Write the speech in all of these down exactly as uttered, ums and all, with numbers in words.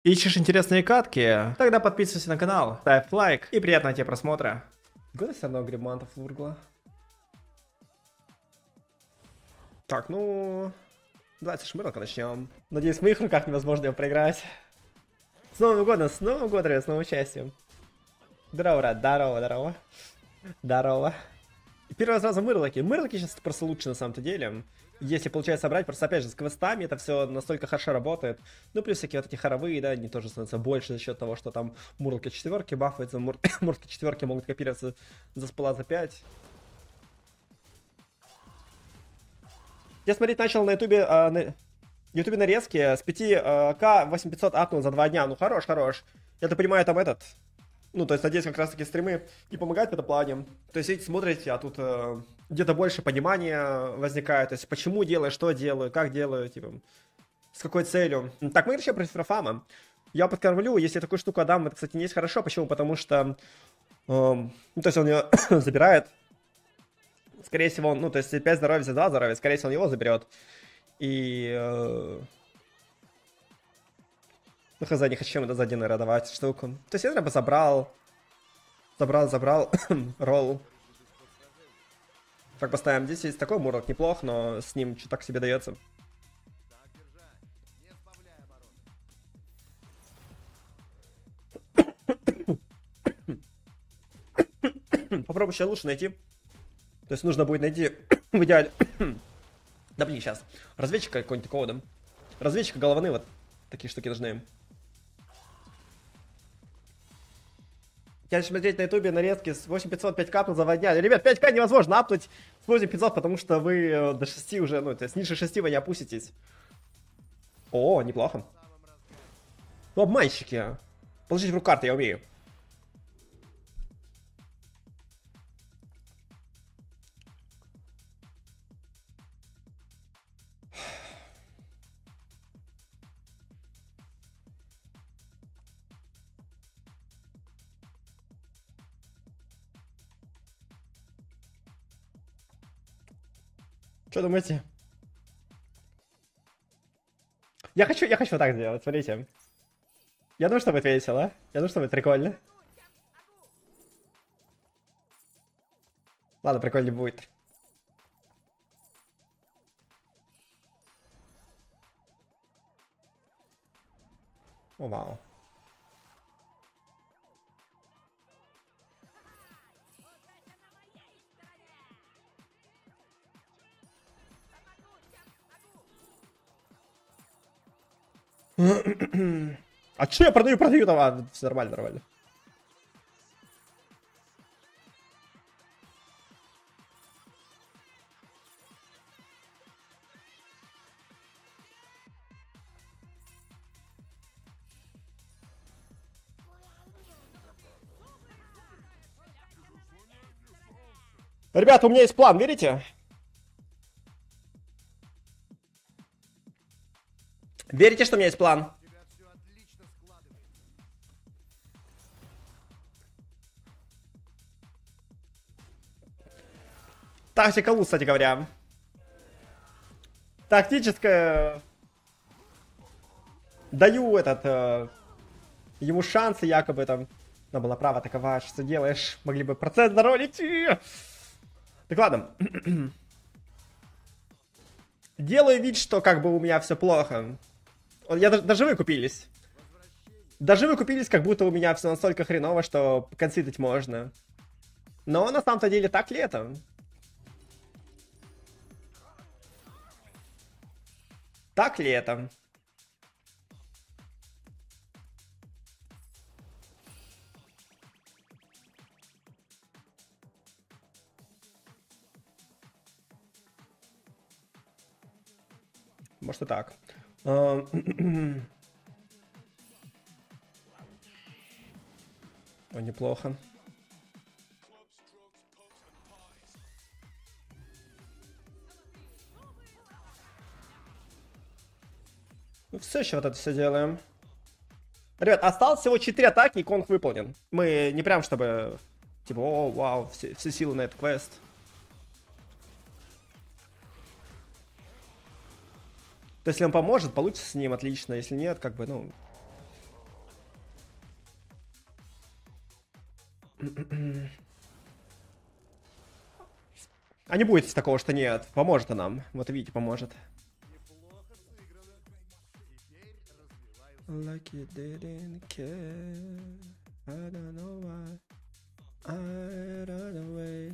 Ищешь интересные катки? Тогда подписывайся на канал, ставь лайк и приятного тебе просмотра. Года все равно гримантов вургла. Так, ну... Давайте с Шмырлока начнем. Надеюсь, в моих руках невозможно его проиграть. С Новым годом, с Новым годом, с новым участием. Здорово, брат, здорово, здорово. Здорово. И первый раз сразу Мырлоки. Мырлоки сейчас просто лучше на самом-то деле. Если получается собрать, просто опять же с квестами это все настолько хорошо работает. Ну плюс всякие вот эти хоровые, да, они тоже становятся больше за счет того, что там Мурлоки четверки бафаются, мур... Мурлоки четверки могут копироваться за спала за пять. Я смотреть начал на ютубе, а, на ютубе нарезки с пяти ка восемь пятьсот апнул за два дня. Ну хорош, хорош. Я-то понимаю, там этот... Ну, то есть, надеюсь, как раз таки стримы и помогают в этом плане. То есть, видите, смотрите, а тут э, где-то больше понимания возникает. То есть, почему делаю, что делаю, как делаю, типа, с какой целью. Так, мы решили против Рафама. Я подкормлю, если я такую штуку отдам, это, кстати, не есть хорошо. Почему? Потому что, э, ну, то есть, он ее забирает. Скорее всего, он, ну, то есть, пять здоровья за два здоровья, скорее всего, он его заберет. И... Э, Ну, хз, не хочу ему за один давать штуку. То есть я бы забрал. Забрал, забрал. Ролл. Так, поставим. Здесь есть такой Мурлок неплох, но с ним что так себе дается. Попробуй сейчас лучше найти. То есть нужно будет найти в идеале... Да блин, сейчас. Разведчика какой-нибудь такого, да? Разведчика голованы, вот такие штуки нужны. Я смотреть на ютубе нарезки с восемь пятьсот пять капнул за два дня. Ребят, пять ка невозможно апнуть с восемь пятьсот, потому что вы до шести уже, ну, то есть ниже шести вы не опуститесь. О, неплохо. Ну, обманщики. Положите в руку карты, я умею. Что думаете? Я хочу, я хочу вот так сделать, смотрите. Я думаю, что будет весело. Я думаю, что будет прикольно. Ладно, прикольно будет. О, вау. А че я продаю, продаю там? А, все нормально, нормально. Ребята, у меня есть план, верите? Верите, что у меня есть план? Тактика лут, кстати говоря. Тактическая. Даю этот э, ему шансы якобы там. Надо было право атаковать, что делаешь? Могли бы процент заролить. Так ладно. Делаю вид, что как бы у меня все плохо. Я даже вы купились. Даже вы купились, как будто у меня все настолько хреново, что консидить можно. Но на самом-то деле так ли это? Так ли это? Может и так. О, неплохо. Ну все еще вот это все делаем. Ребят, осталось всего четыре атаки, и конг выполнен. Мы не прям чтобы... Типа, о, вау, все, все силы на этот квест. То есть, если он поможет, получится с ним отлично. Если нет, как бы, ну... А не будет такого, что нет. Поможет она нам. Вот видите, поможет. Like you didn't care. I don't know why. I run away.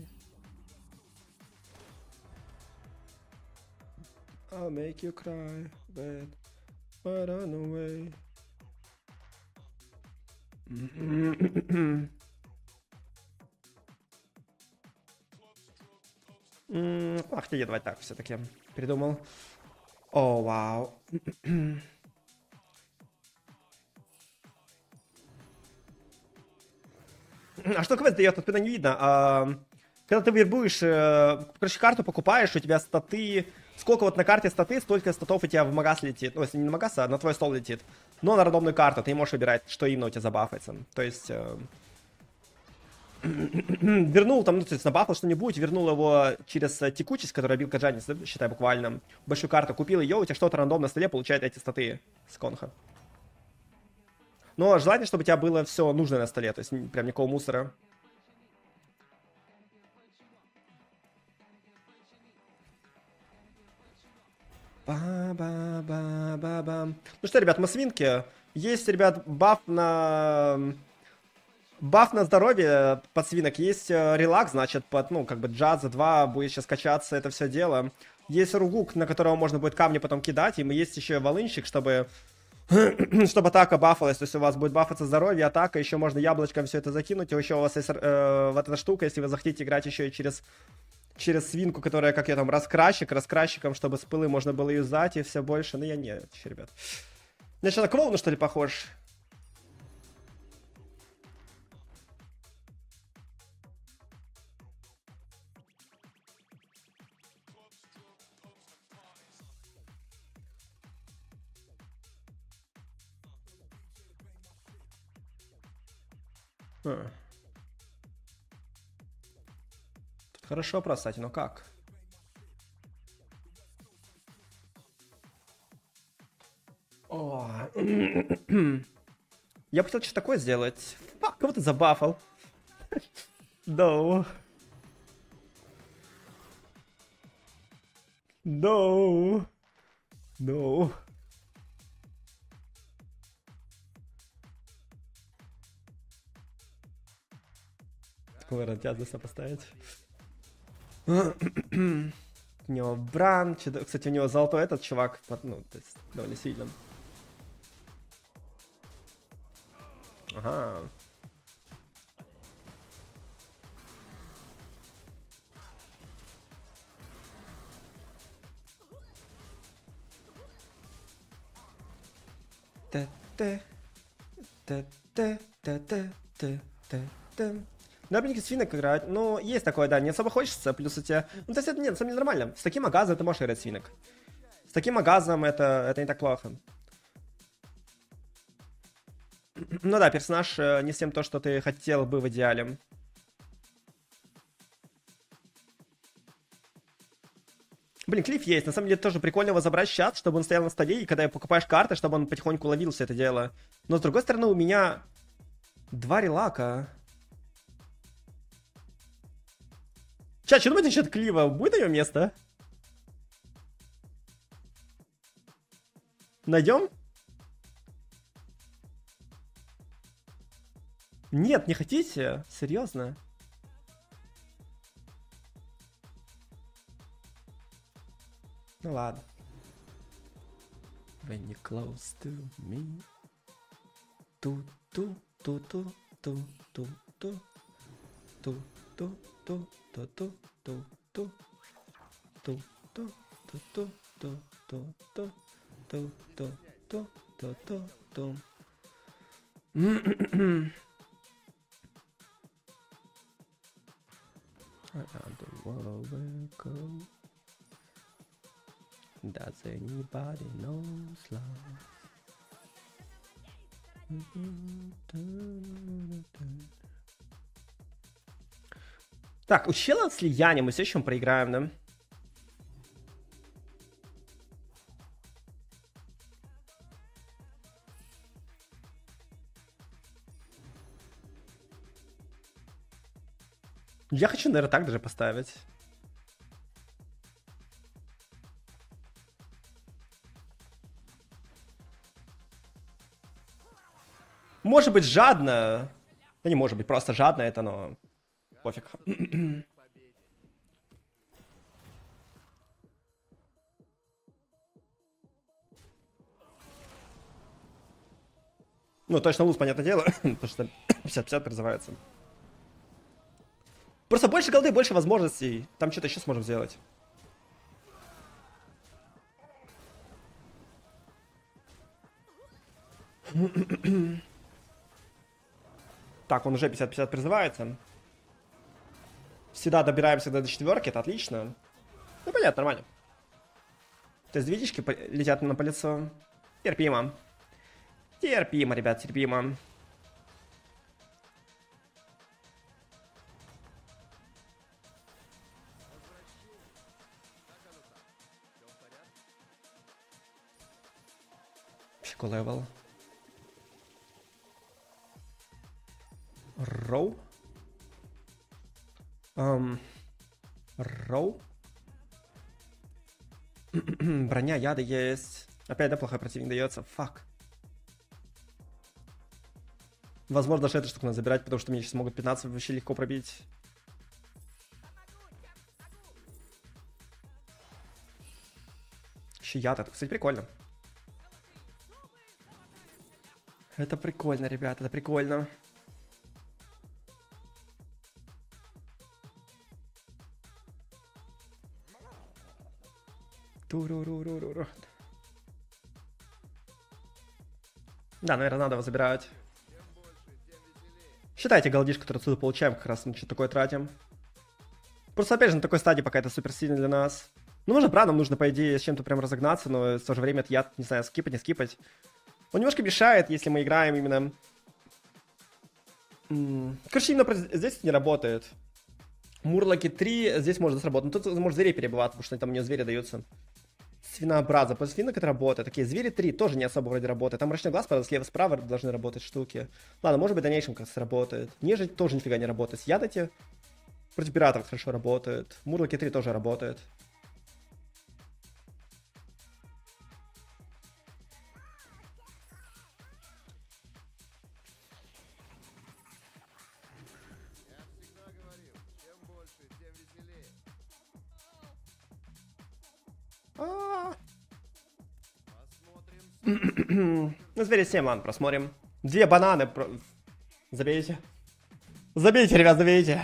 I'll make you cry, but I run away. Ах ты, давай так все-таки придумал. О, вау. А что квест дает? Откуда не видно. А, когда ты вербуешь, э, короче, карту покупаешь, у тебя статы... Сколько вот на карте статы, столько статов у тебя в магаз летит. Ну, если не на магаз, а на твой стол летит. Но на рандомную карту ты можешь выбирать, что именно у тебя забафается. То есть... Э, вернул там, ну, то есть набафал что-нибудь, вернул его через текучесть, которая бил Каджанис, считай, буквально. Большую карту купил ее, у тебя что-то рандом на столе получает эти статы с конха. Но желательно, чтобы у тебя было все нужное на столе, то есть прям никакого мусора. Ба-ба-ба-ба-ба. Ну что, ребят, мы свинки. Есть, ребят, баф на... Баф на здоровье под свинок. Есть релакс, значит, под, ну, как бы джаза два будет сейчас качаться это все дело. Есть ругук, на которого можно будет камни потом кидать. И есть еще волынщик, чтобы... чтобы атака бафалась, то есть у вас будет бафаться здоровье, атака, еще можно яблочком все это закинуть, и еще у вас есть э, вот эта штука, если вы захотите играть еще и через, через свинку, которая, как я там, раскрасчик, раскрасчиком, чтобы с пылы можно было юзать, и все больше, ну я не, ребят. Я что, на клоуна, что ли, похож? А. Тут хорошо просать, но как? О. Я бы хотел что-то такое сделать. Фак, кого ты забафал? No. No. No. Такого рантяза поставить. У него Бран, кстати, у него золотой этот чувак, ну, то есть довольно сильно. Ага. Дробники свинок играть. Ну, есть такое, да, не особо хочется. Плюс у тебя... Ну, то есть это нет, на самом деле нормально. С таким агазом ты можешь играть свинок. С таким агазом это, это не так плохо. Ну да, персонаж не всем то, что ты хотел бы в идеале. Блин, клифф есть. На самом деле тоже прикольно его забрать сейчас, чтобы он стоял на столе, и когда покупаешь карты, чтобы он потихоньку ловил все это дело. Но с другой стороны, у меня два релака. Чат, что думаете насчет Клива? Будет на нем место? Найдем? Нет, не хотите? Серьезно? Ну ладно. When you're close to me. Ту-ту-ту-ту-ту-ту-ту. Ту-ту-ту-ту-ту-ту. Ту-ту-ту-ту-ту-ту-ту-ту-ту-ту. Around the world we'll go. Does anybody knows love? Так, у чела слияние мы все еще проиграем, да? Я хочу, наверное, так даже поставить. Может быть, жадно. Да не может быть, просто жадно это, но пофиг. Ну, точно луз, понятное дело, потому что пятьдесят пятьдесят призывается. Просто больше голды, больше возможностей. Там что-то еще сможем сделать. Так, он уже пятьдесят пятьдесят призывается. Всегда добираемся до четверки, это отлично. Ну, понятно, нормально. То есть две дички летят на по лицу. Терпимо. Терпимо, ребят, терпимо. Какой левел? Роу? Um, Роу? Броня, яда есть. Опять, да, плохой противник дается. Фак. Возможно, даже эту штуку надо забирать, потому что мне сейчас могут пятнадцать вообще легко пробить. Еще яд, это, кстати, прикольно. Это прикольно, ребят, это прикольно. Туру-ру-ру-ру-ру. Да, наверное, надо его забирать. Считайте голдиш, который отсюда получаем, как раз мы что-то такое тратим. Просто, опять же, на такой стадии пока это супер сильно для нас. Ну, может, браном нужно, по идее, с чем-то прям разогнаться, но в то же время это яд, не знаю, скипать, не скипать. Он немножко мешает, если мы играем именно... Короче, именно здесь не работает. Мурлоки три здесь может сработать. Но тут может зверей перебывать, потому что там у нее звери даются. Свинообраза. После свинок это работает. Такие звери три тоже не особо вроде работает. Там мрачный глаз, правда, слева-справа должны работать штуки. Ладно, может быть, в дальнейшем как-то сработает. Нежить тоже нифига не работает. Яд эти против пиратов хорошо работают. Мурлоки три тоже работает. Ну, звери семь, ладно, просмотрим. Две бананы. Про... Забейте. Забейте, ребят, забейте.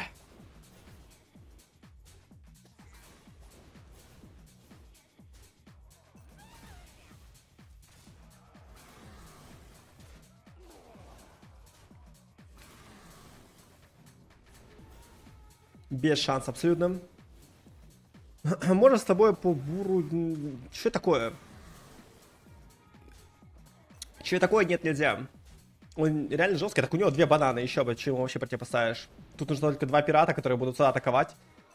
Без шансов абсолютно. Можно с тобой по буру... Что такое? Че такое? Нет, нельзя. Он реально жесткий. Так у него две бананы. Еще бы, чему вообще противопоставишь? Тут нужно только два пирата, которые будут сюда атаковать.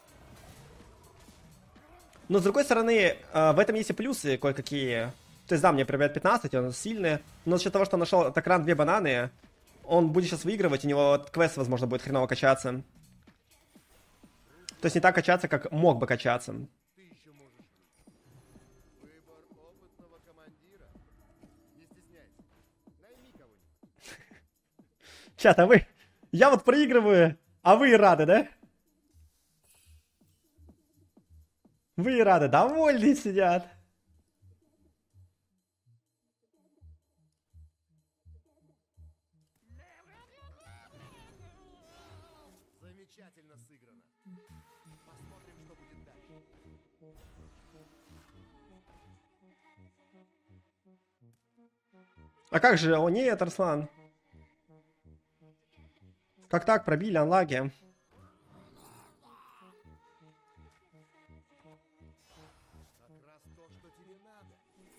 Но с другой стороны, в этом есть и плюсы кое-какие. То есть да, мне прибавляет пятнадцать, он сильный. Но за счет того, что он нашел атакран две бананы, он будет сейчас выигрывать, у него квест, возможно, будет хреново качаться. То есть не так качаться, как мог бы качаться. Чат, а вы... Я вот проигрываю, а вы и рады, да? Вы и рады, довольные сидят. Замечательно сыграно. Посмотрим, что будет дальше. А как же? О нет, Арслан. Как так? Пробили анлаги. Как раз то, что тебе надо.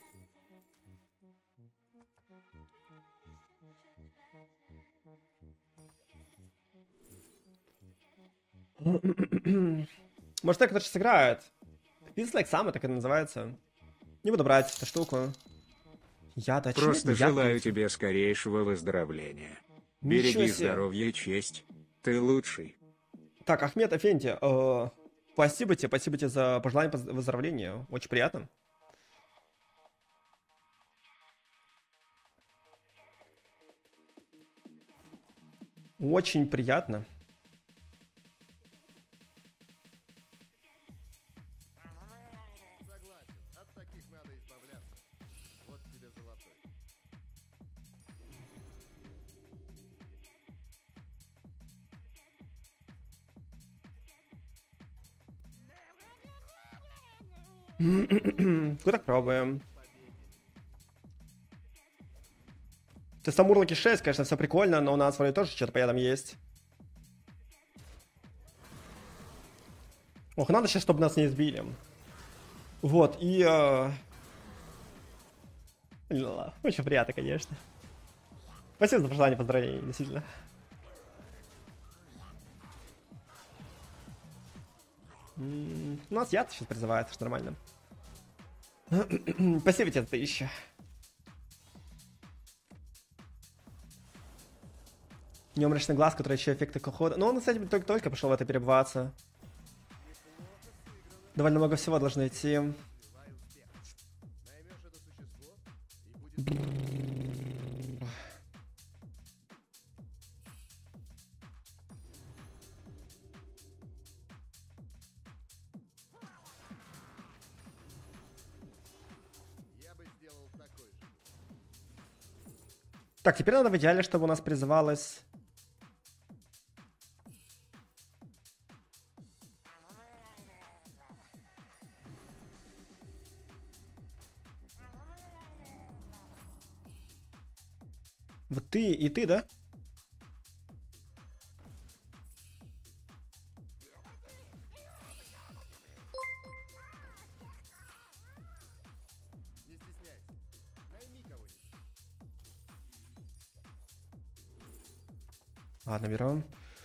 Может, так кто-то сыграет. Пинслайк сам, так это называется. Не буду брать эту штуку. Я да Просто желаю тебе скорейшего выздоровления. Береги здоровье и честь. Ты лучший. Так, Ахмед Афенти, э, спасибо тебе, спасибо тебе за пожелание поз- выздоровления. Очень приятно. Очень приятно. Согласен, от таких надо избавляться. Вот тебе золотой. Куда пробуем? Ты сам Мурлоки шесть, конечно, все прикольно, но у нас вроде тоже что-то по ядам есть. Ох, надо сейчас, чтобы нас не избили. Вот, и... Э... ла, Очень приятно, конечно. Спасибо за пожелание поздравлений, действительно. М, У нас яд сейчас призывает, что нормально. Спасибо тебе за тысячу. У него мрачный глаз, который еще эффекты ухода. Но он, кстати, только-только пошел в это перебываться. Довольно много всего должно идти. Желаю успеха. Наймешь это существо, и будет... Я бы сделал такой же. Так, теперь надо в идеале, чтобы у нас призывалось... Вот ты и ты, да? Не стесняйся. Найми кого-нибудь. Ладно, берем.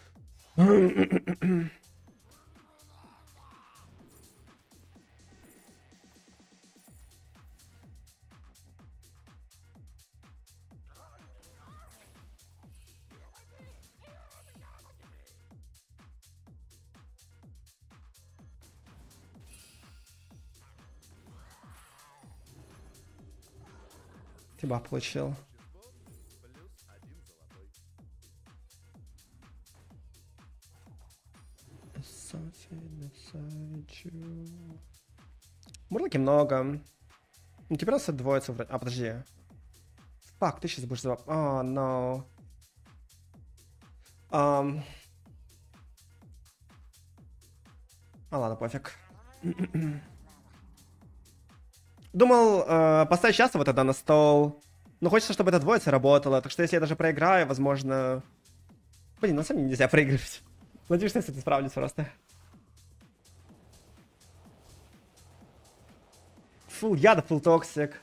Ты баф получил. Существо плюс один золотой. Мурлоки много. Ну, теперь у нас двоится вроде. А, подожди. Фак, ты сейчас будешь за... О, no. Ам. А, ладно, пофиг. Думал, э, поставить часто вот это на стол. Но хочется, чтобы эта двоица работала. Так что если я даже проиграю, возможно... Блин, на самом деле нельзя проигрывать. Надеюсь, что я с этим справлюсь просто. Фул яда, фул токсик.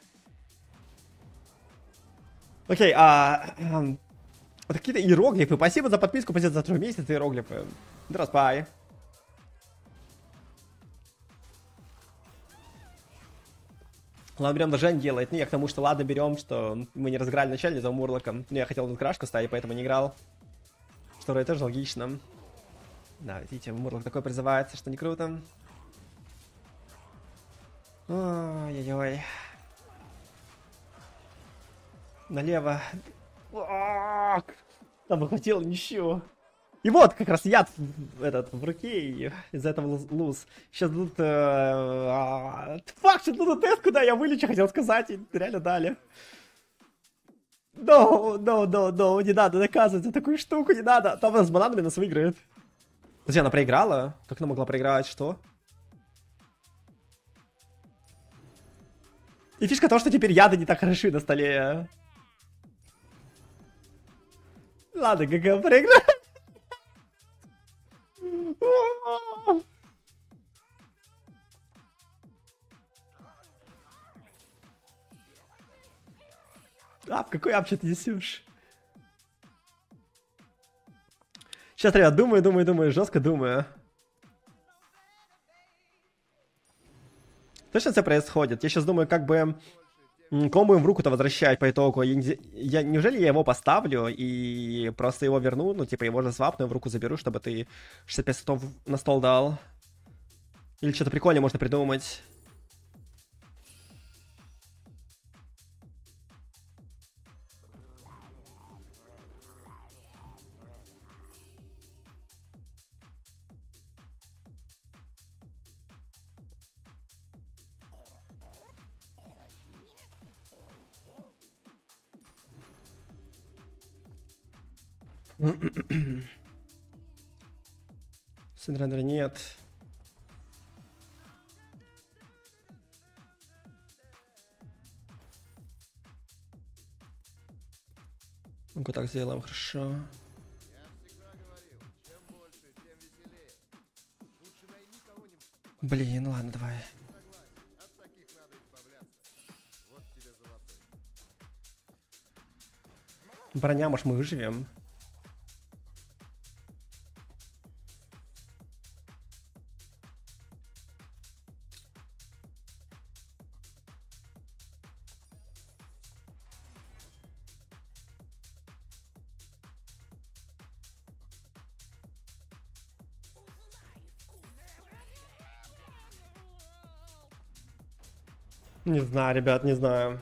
Окей, а... эм, вот какие-то иероглифы. Спасибо за подписку, спасибо за три месяца иероглифы. Здравствуй. Ладно, берем, даже не делает. Не, я к тому, что ладно, берем, что мы не разыграли начальник за Мурлоком. Но я хотел тут крашку ставить, поэтому не играл. Что вроде тоже логично. Да, видите, Мурлок такой призывается, что не круто. Ой-ой-ой. Налево. Там хватило ничего. И вот как раз яд этот в руке, и из-за этого луз. Сейчас дадут... Фак, сейчас дадут тест, куда я вылечу, хотел сказать, и реально дали. No, no, no, no, не надо доказывать за такую штуку, не надо. Там она с бананами нас выиграет. Подожди, она проиграла? Как она могла проиграть, что? И фишка то, что теперь яды не так хороши на столе. Ладно, ГГ проиграл. А, в какой апче ты несешь? Сейчас, ребят, думаю, думаю, думаю, жестко думаю. Точно все происходит? Я сейчас думаю, как бы... М, Кому будем в руку-то возвращать по итогу? Я, не- я- неужели я его поставлю и просто его верну? Ну, типа, его же свапну, в руку заберу, чтобы ты шестьдесят пять сетов на стол дал. Или что-то прикольное можно придумать. Синдрендера нет. Ну-ка так сделаем, хорошо. Я всегда говорил, чем больше, тем веселее. Лучше найми кого-нибудь. Блин, ну ладно, давай. Согласен. От таких надо избавляться. Вот тебе золотой. Броня, может, мы выживем. Не знаю, ребят, не знаю.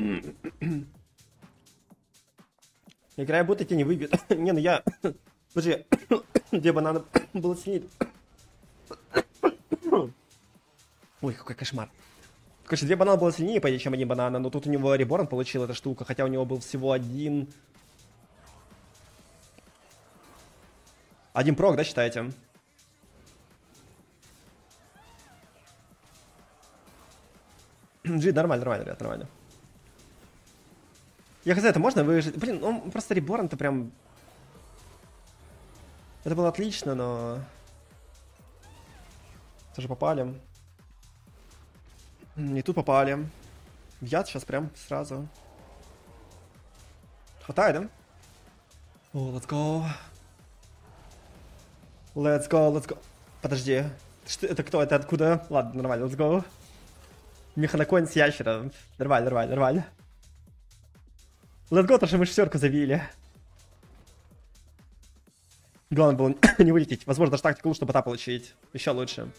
Играя будто тебя не выбьет. Не, ну я... Подожди, где банана было сильнее? Ой, какой кошмар. Короче, две банана было сильнее, по идее, чем один банана, но тут у него реборн получил эта штука, хотя у него был всего один... Один прок, да, считаете? Джи, нормально, нормально, ребят, нормально. Я хз, это можно выжить? Блин, он просто реборн-то прям... Это было отлично, но... Тоже попали. И тут попали. В яд сейчас прям сразу. Хватает, да? О, let's go. Let's go, let's go. Подожди. Что, это кто? Это откуда? Ладно, нормально, let's go. Механоконь с ящером. Нормально, нормально, нормально. Let's go, то, что мы шестерку завили. Главное было не вылететь. Возможно, даже тактику лучше, чтобы бота получить. Еще лучше.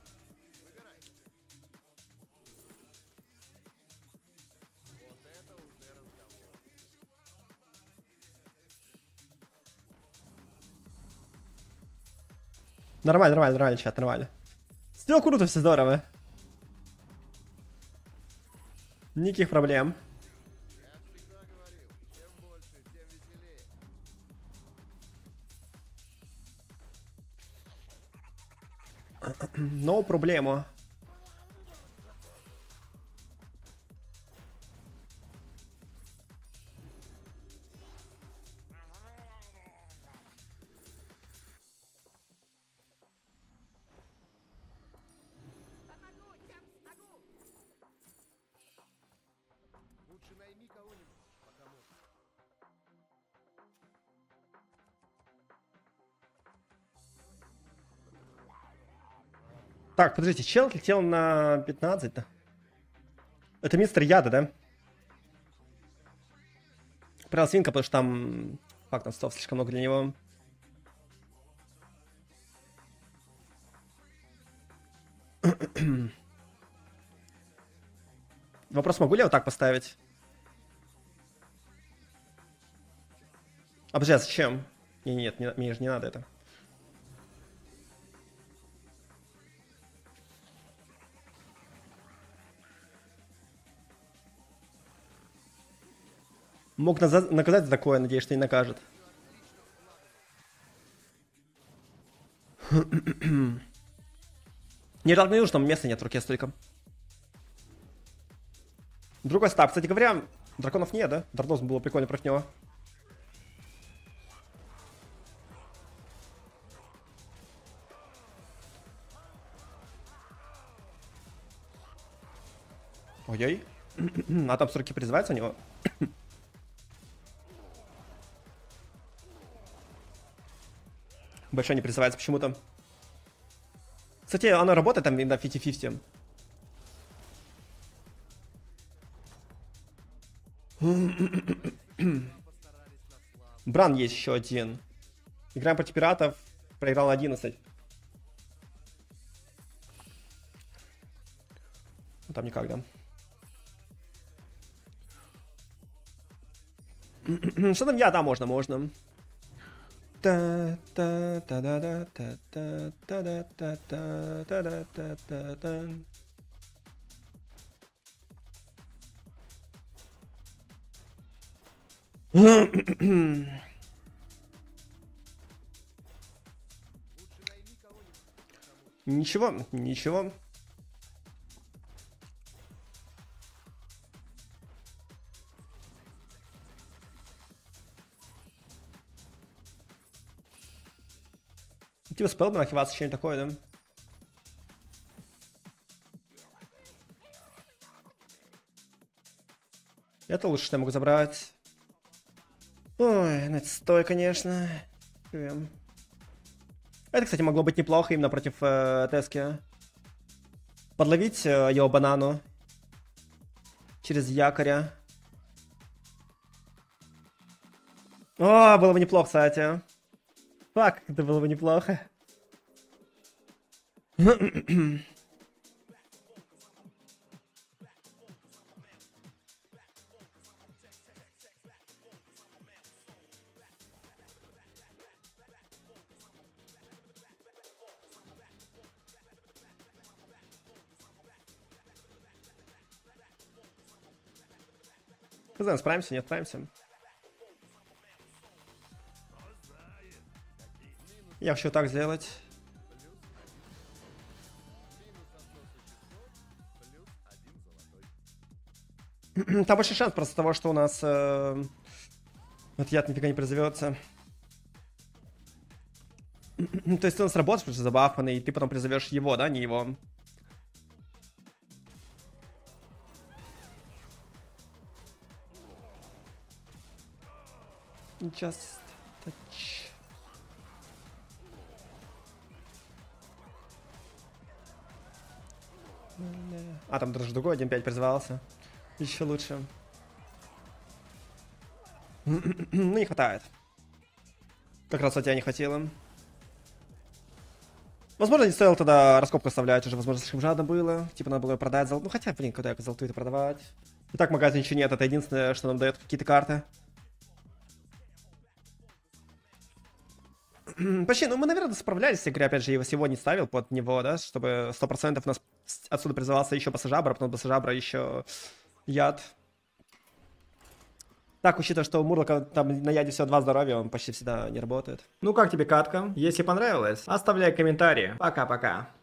Нормально, нормально, нормально, чат, нормально. Все круто, все здорово. Никаких проблем. Я всегда говорил, чем больше, тем веселее. No проблема. Лучше найми кого-нибудь, пока можно. Так, подождите, чел летел на пятнадцать, да? Это мистер Яда, да? Правил свинка, потому что там... Факт, там стов слишком много для него. Вопрос, могу ли я вот так поставить? А, подожди, а зачем? Не, нет, не, мне же не надо это. Мог наза- наказать за такое, надеюсь, что не накажет. Не так не нужно, там места нет в руке столько. Другой стаб. Кстати говоря, драконов нет, да? Дардос было прикольно против него. Ой-ой. А там сроки призываются у него? Большой не призывается почему-то. Кстати, она работает там на пятьдесят на пятьдесят. Бран есть еще один. Играем против пиратов. Проиграл на одиннадцать. Ну, там никак, да? Что там я? Да, можно, можно. та та та да да та та та да та та та да та та та. Ничего, ничего. Типа спел бы нахиваться, что-нибудь такое, да? Это лучше, что я могу забрать. Ой, ну это стой, конечно. Это, кстати, могло быть неплохо именно против э, Тески. Подловить э, его банану. Через якоря. О, было бы неплохо, кстати. Фак, это было бы неплохо. Хз, справимся, не справимся. Я хочу так сделать. Там большой шанс просто того, что у нас э, этот яд нифига не призовется. То есть ты у нас работаешь, просто забафанный, и ты потом призовешь его, да, не его. Just touch. А, там даже другой один пять призывался. Еще лучше. Ну, не хватает. Как раз у тебя не хватило. Возможно, не стоило тогда раскопку оставлять, уже, возможно, слишком жадно было. Типа, надо было продать золото. Ну, хотя, блин, куда я золотую-то продавать? И так в магазине ничего нет, это единственное, что нам дает какие-то карты. Почти, ну мы, наверное, справлялись, я говорю, опять же, я его сегодня ставил под него, да, чтобы сто процентов у нас отсюда призывался еще пассажабра, потом пассажабра еще яд. Так, учитывая, что у Мурлока там на яде всего два здоровья, он почти всегда не работает. Ну как тебе катка? Если понравилось, оставляй комментарии. Пока-пока.